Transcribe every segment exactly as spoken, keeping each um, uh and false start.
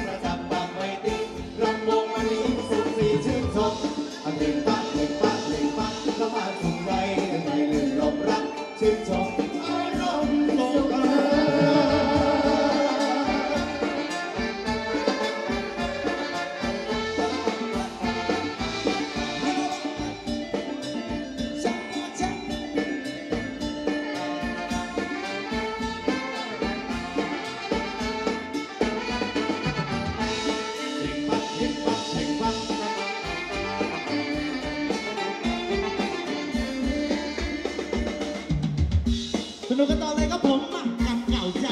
ประจับบังไว้ติรำวงมันนี้สุขสีชื่นชมเพลงปักเพลงปักเพลงปักก็มาส่งไรในลื่นลมรักชื่นชมอารมณ์สุขสนุกกันต่อเลยครับผมมากับเก่าจ้า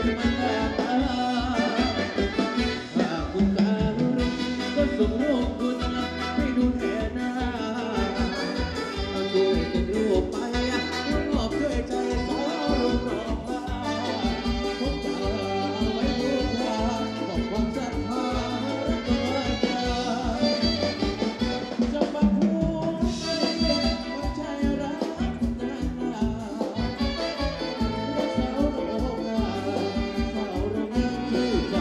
มันตาตาถ้าคุณตาก็ส่งรูปคุณให้ดูแทนหน้าช่วยติดรูปไปมอบด้วยใจสาวรูปรอบฟ้าผมจะไว้บูชาบอกความศรัทธาตัวใจจะมาพูดว่าใจรักนานนารักสาวโรงงานสาวโรงงานที่ใจ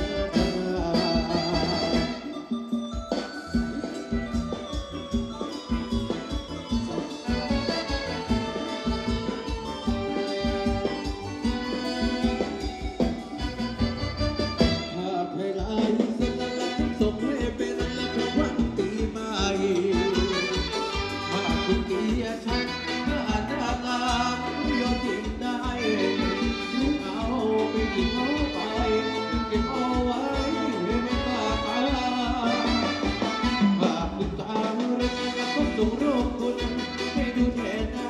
ภาพไฮไลท์สัญลักษณ์ส่งให้เป็นของขวัญปีใหม่หากคุณเกลียดฉันถ้าอ่านหน้างามโยนทิ้งได้ทิ้งเอาไปทิ้งเอาไปเก็บเอาไว้ให้ไม่ตาตาหากคุณตาเรื่องก็ส่งรูปคุณให้ดูแทนหน้า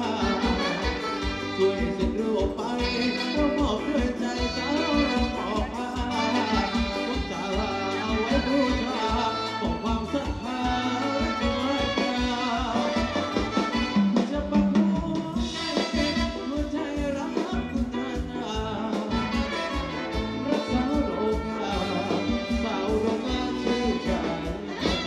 ช่วยเซ็นรูปไปก็มอบด้วยใจสาวเราขอมาผมจะเอาไว้บูชาบอกความศรัทธาตัวใจจะบังคับให้หัวใจรักคุณนานนารักสาวโรงงานสาวโรงงานชื่อฉันนา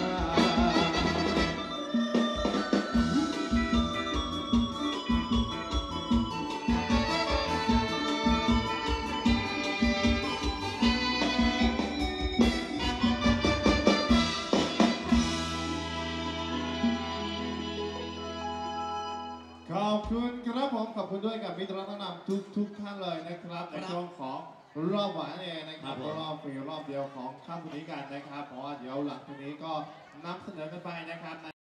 ขอบคุณครับผมขอบคุณด้วยกับมิตรรัตนำทุกทุกท่านเลยนะครับในช่วงของรอบหวานเองนะครับรอบฟรีรอบเดียวของค่ำคืนนี้กันนะครับเพราะว่าเดี๋ยวหลังคืนนี้ก็นำเสนอกันไปนะครับ